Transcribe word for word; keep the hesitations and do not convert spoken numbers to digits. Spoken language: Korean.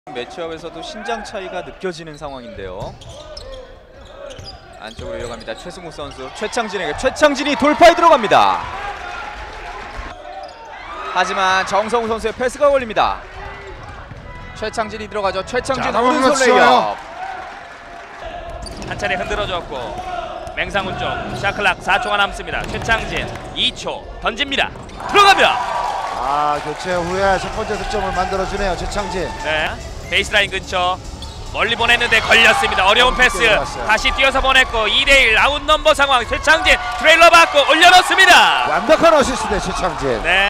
매치업에서도 신장 차이가 느껴지는 상황인데요. 안쪽으로 이어갑니다. 최승우 선수, 최창진에게 최창진이 돌파에 들어갑니다. 하지만 정성우 선수의 패스가 걸립니다. 최창진이 들어가죠. 최창진 오른손 레이업. 한 차례 흔들어줬고 맹상훈 쪽 샤클락 사 초가 남습니다. 최창진 이 초 던집니다. 들어갑니다. 아, 교체 후에 첫 번째 득점을 만들어주네요, 최창진. 네, 베이스라인 근처 멀리 보냈는데 걸렸습니다. 어려운 패스 다시 뛰어서 보냈고 이 대 일 아웃 넘버 상황. 최창진 트레일러 받고 올려놓습니다. 완벽한 어시스트 최창진. 네.